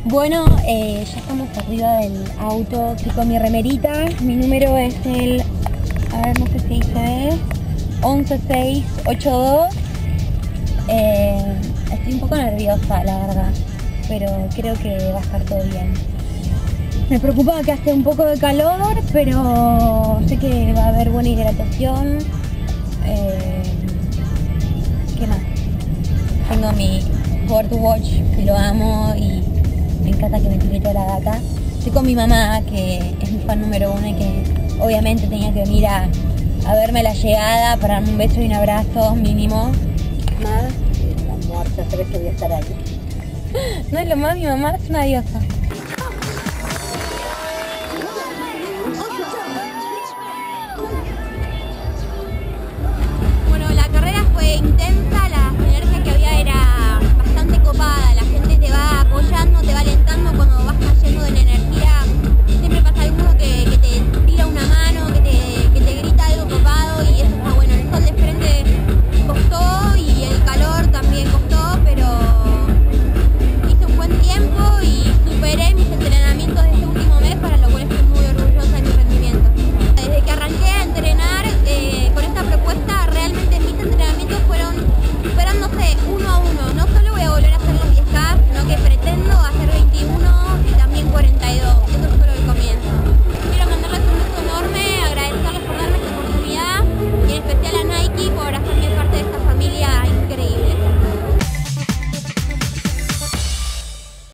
Bueno, ya estamos arriba del auto, estoy con mi remerita, mi número es el, a ver, no sé si dice, 11682. Estoy un poco nerviosa, la verdad, pero creo que va a estar todo bien. Me preocupa que hace un poco de calor, pero sé que va a haber buena hidratación. ¿Qué más? Tengo mi Watch, que lo amo y me encanta que me tire toda la data. Estoy con mi mamá, que es mi fan número uno y que obviamente tenía que venir a verme la llegada para darme un beso y un abrazo mínimo. Más, mi amor, ya sabes que voy a estar ahí. No es lo más, mi mamá es una diosa.